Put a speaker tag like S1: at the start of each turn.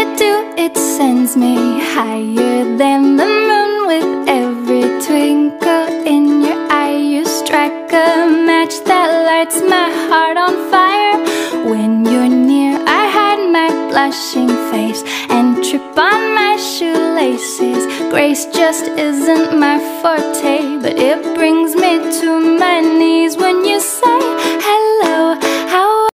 S1: you do, it sends me higher than the moon. With every twinkle in your eye, you strike a match that lights my heart on fire. When you're near, I hide my blushing face and trip on my shoelaces. Grace just isn't my forte, but it brings me to my knees when you say hello.